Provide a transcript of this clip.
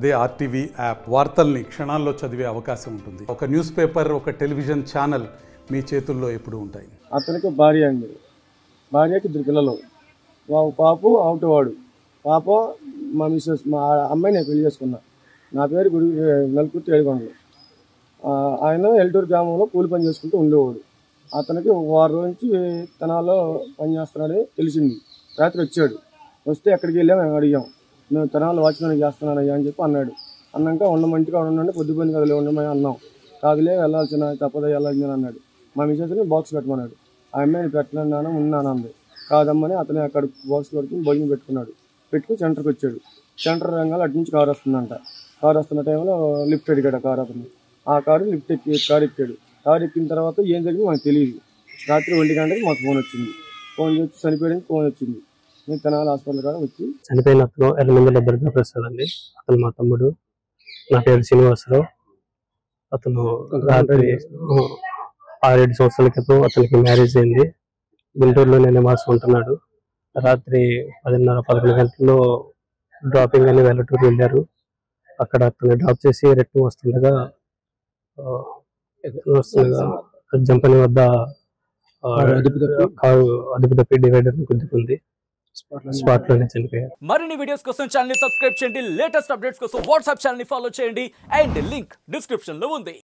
అదే RTV app వార్తల్ని క్షణాల్లో చదివే అవకాశం ఉంటుంది. ఒక న్యూస్ పేపర్, ఒక టెలివిజన్ ఛానల్ మీ చేతుల్లో ఎప్పుడూ ఉంటాయి. అతనికి భార్య అండి, భార్యకి 2 పిల్లలు. పాపు అవుటవాడు. పాప మా మిస్సెస్, మా అమ్మాయి నేను పెళ్లి చేసుకున్నా. నా పేరు నలుకుర్తి ఏడుకొండలు. ఆయన ఎల్టూరు గ్రామంలో కూలి పని చేసుకుంటూ ఉండేవాడు. అతనికి వారం నుంచి తెనాల్లో పని చేస్తున్నాడని తెలిసింది. రాత్రి వచ్చాడు. వస్తే ఎక్కడికి వెళ్ళాము మేము అడిగాం. మేము తెనాల్లో వాచ్మెన్ చేస్తున్నానయ్యా అని చెప్పి అన్నాడు. అన్నాక ఉండమంటిగా ఉండండి, పొద్దుపోయింది కదలే ఉండమని అన్నాం. కాదులే వెళ్ళాల్సిన తప్పదా వెళ్ళాల్సిందని అన్నాడు. మా మిసెస్ని బాక్స్ పెట్టమన్నాడు. ఆ అమ్మాయిని పెట్టలేను ఉన్నాను అంది. కాదమ్మని అతనే అక్కడ బాక్స్ పెట్టుకుని భోజనం పెట్టుకుని సెంటర్కి వచ్చాడు. సెంటర్ రంగాలు అటు నుంచి కారు వస్తుందంట. కారు వస్తున్న టైంలో లిఫ్ట్ అడిగాడు. కారు అతను ఆ కారు లిఫ్ట్ కారు ఎక్కాడు. కారు ఎక్కిన తర్వాత ఏం జరిగింది మనకు తెలియదు. రాత్రి 1 గంటకి మాకు ఫోన్ వచ్చింది. ఫోన్ చేసి చనిపోయాడానికి ఫోన్ వచ్చింది. నేను తెనాలి హాస్పిటల్ కాడ వచ్చి చనిపోయిన అతను ఎర్రమందుల దుర్గాప్రసాద్ అండి. అతను మా తమ్ముడు. నా పేరు శ్రీనివాసరావు. అతను రాత్రి 6-7 సంవత్సరాల క్రితం అతనికి మ్యారేజ్ అయింది. గుంటూరులోనే నివాసం ఉంటున్నాడు. రాత్రి 10:30-11 గంటల్లో డ్రాపింగ్ అని వెల్లటూరు వెళ్ళారు. అక్కడ అతను డ్రాప్ చేసి రిటర్న్ వస్తుండగా జంపని వద్ద కారు అదుపు తప్పి డివైడర్ ని గుద్దుకుంది. స్పాట్ లోనే చనిపోయారు. మరిన్ని వీడియోస్ కోసం ఛానల్ ని సబ్స్క్రైబ్ చేయండి. లేటెస్ట్ అప్డేట్స్ కోసం వాట్సాప్ ఛానల్ ని ఫాలో చేయండి. అండ్ లింక్ డిస్క్రిప్షన్ లో ఉంది.